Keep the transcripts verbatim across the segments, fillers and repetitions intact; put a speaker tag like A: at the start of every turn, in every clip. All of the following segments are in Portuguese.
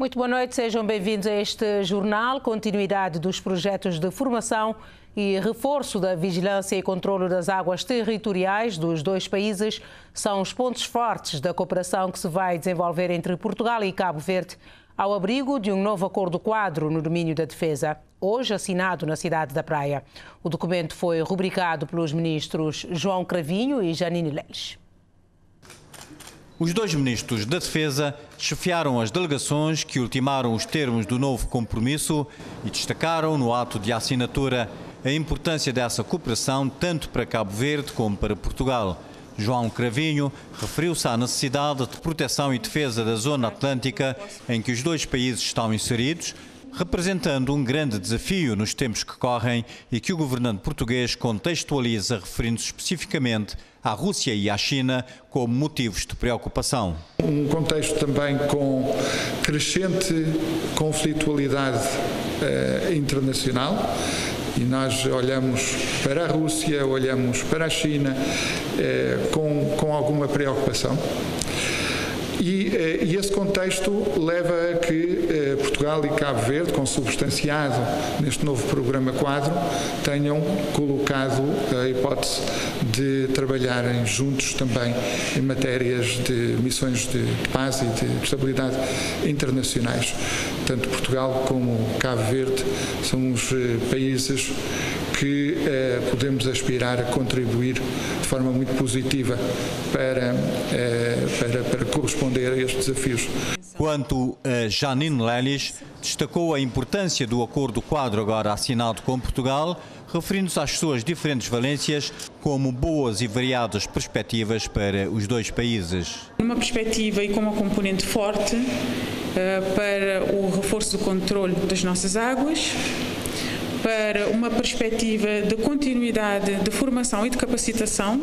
A: Muito boa noite, sejam bem-vindos a este jornal. Continuidade dos projetos de formação e reforço da vigilância e controlo das águas territoriais dos dois países são os pontos fortes da cooperação que se vai desenvolver entre Portugal e Cabo Verde, ao abrigo de um novo acordo-quadro no domínio da defesa, hoje assinado na cidade da Praia. O documento foi rubricado pelos ministros João Cravinho e Janine Leles.
B: Os dois ministros da Defesa chefiaram as delegações que ultimaram os termos do novo compromisso e destacaram no ato de assinatura a importância dessa cooperação tanto para Cabo Verde como para Portugal. João Cravinho referiu-se à necessidade de proteção e defesa da zona atlântica em que os dois países estão inseridos, representando um grande desafio nos tempos que correm e que o governante português contextualiza referindo-se especificamente à Rússia e à China como motivos de preocupação.
C: Um contexto também com crescente conflitualidade eh, internacional. E nós olhamos para a Rússia, olhamos para a China eh, com, com alguma preocupação. E, eh, e esse contexto leva a que eh, Portugal e Cabo Verde, consubstanciado neste novo programa quadro, tenham colocado a hipótese de trabalharem juntos também em matérias de missões de, de paz e de estabilidade internacionais. Tanto Portugal como Cabo Verde são os eh, países que eh, podemos aspirar a contribuir de forma muito positiva para, eh, para, para corresponder a estes desafios.
B: Quanto a Janine Leles, destacou a importância do acordo-quadro agora assinado com Portugal, referindo-se às suas diferentes valências como boas e variadas perspectivas para os dois países.
D: Uma perspectiva e com uma componente forte uh, para o reforço do controle das nossas águas, para uma perspectiva de continuidade de formação e de capacitação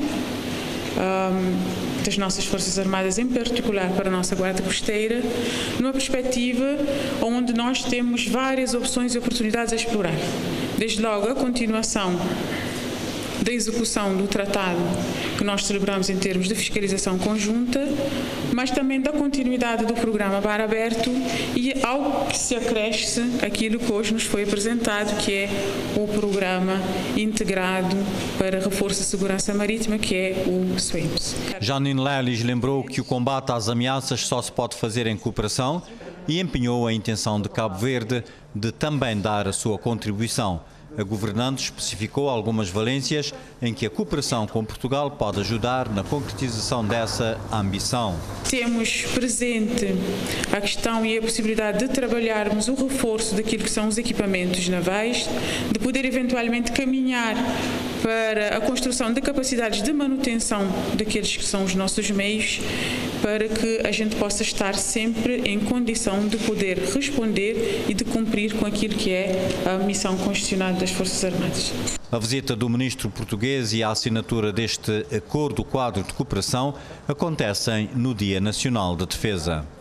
D: um, das nossas Forças Armadas, em particular para a nossa Guarda Costeira, numa perspectiva onde nós temos várias opções e oportunidades a explorar. Desde logo a continuação da execução do tratado que nós celebramos em termos de fiscalização conjunta, mas também da continuidade do programa Mar Aberto e ao que se acresce aquilo que hoje nos foi apresentado, que é o programa integrado para reforço da segurança marítima, que é o SWIMPS.
B: Janine Leles lembrou que o combate às ameaças só se pode fazer em cooperação e empenhou a intenção de Cabo Verde de também dar a sua contribuição. A governante especificou algumas valências em que a cooperação com Portugal pode ajudar na concretização dessa ambição.
D: Temos presente a questão e a possibilidade de trabalharmos o reforço daquilo que são os equipamentos navais, de poder eventualmente caminhar para a construção de capacidades de manutenção daqueles que são os nossos meios, para que a gente possa estar sempre em condição de poder responder e de cumprir com aquilo que é a missão constitucional das Forças Armadas.
B: A visita do ministro português e a assinatura deste acordo-quadro de cooperação acontecem no Dia Nacional da Defesa.